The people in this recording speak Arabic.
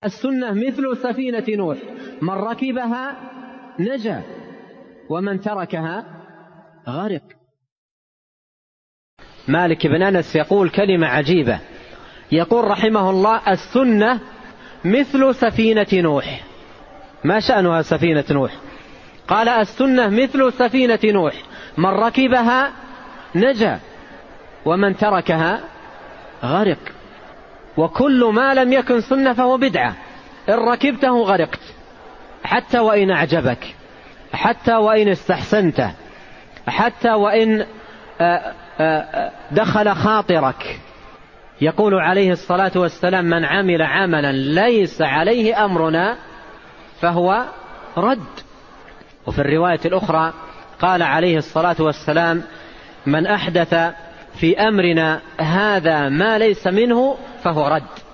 السنة مثل سفينة نوح، من ركبها نجا ومن تركها غرق. مالك بن أنس يقول كلمة عجيبة، يقول رحمه الله: السنة مثل سفينة نوح. ما شأنها سفينة نوح؟ قال: السنة مثل سفينة نوح، من ركبها نجا ومن تركها غرق. وكل ما لم يكن سنة فهو بدعة، إن ركبته غرقت، حتى وإن أعجبك، حتى وإن استحسنته، حتى وإن دخل خاطرك. يقول عليه الصلاة والسلام: من عمل عملا ليس عليه أمرنا فهو رد. وفي الرواية الأخرى قال عليه الصلاة والسلام: من أحدث في أمرنا هذا ما ليس منه فهو رد.